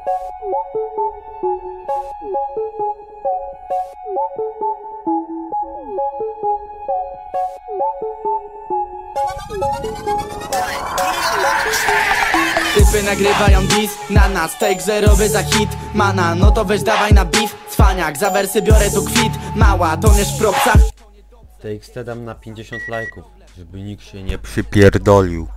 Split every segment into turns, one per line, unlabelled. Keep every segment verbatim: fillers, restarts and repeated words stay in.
Typy nagrywają dis na nas, take zerowy za hit. Mana, no to weź dawaj na beef. Cwaniak, za wersy biorę tu kwit. Mała, toniesz w propsach.
T X T dam na pięćdziesiąt lajków, żeby nikt się nie przypierdolił.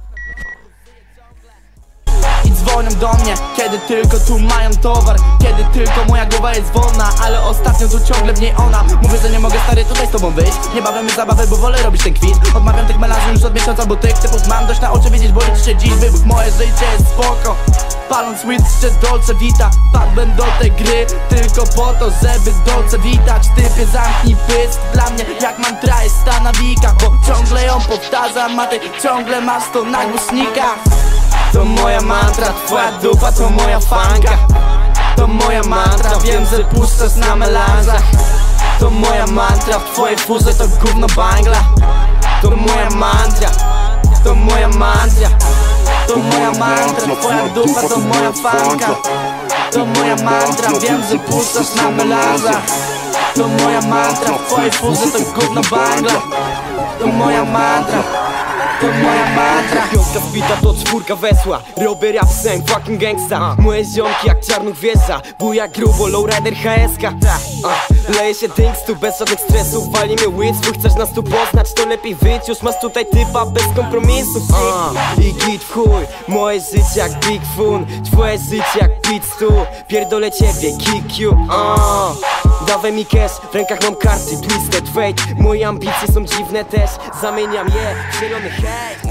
I dzwonią do mnie, kiedy tylko tu mają towar. Kiedy tylko moja głowa jest wolna, ale ostatnio tu ciągle w niej ona. Mówię, że nie mogę stary tutaj z tobą wyjść. Nie bawiamy zabawy, bo wolę robić ten kwit. Odmawiam tych melanży już od miesiąca, bo tych typów mam dość na oczy wiedzieć, bo liczy się dziś wybuch. Moje życie jest spoko, paląc weed jeszcze Dolce Vita. Padłem do tej gry tylko po to, żeby Dolce witać. Typie zamknij pysk, dla mnie jak mantra jest ta nawika. Bo ciągle ją powtarzam, a ty ciągle masz to na głośnikach. To moja mantra, twoja dupa to moja fanka. To moja mantra, wiem, że puszczasz na melanżach. To moja mantra, w twojej furze to gówno bangla. To moja mantra, to moja mantra. To moja mantra, twoja dupa to moja fanka. To moja mantra, wiem, że puszczasz na melanżach. To moja mantra, w twojej furze to gówno bangla. To moja mantra, to moja mantra.
Piątka wbita to czwórka wesła. Robię rap same, fucking gangsta. Moje ziomki jak czarnów wjeżdża. Buja grubo, lowrider H S K. uh, Leje się dingstu bez żadnych stresów. Wali mnie łyd, swój chcesz nas tu poznać. To lepiej wyjdź, już masz tutaj typa bez kompromisów. uh, I git w chuj, moje życie jak Big Fun. Twoje życie jak Pit Stu. Pierdolę ciebie, kick you. uh. Dawaj mi cash, w rękach mam karty, twisted fate. Moje ambicje są dziwne też, zamieniam je w zielony hejt.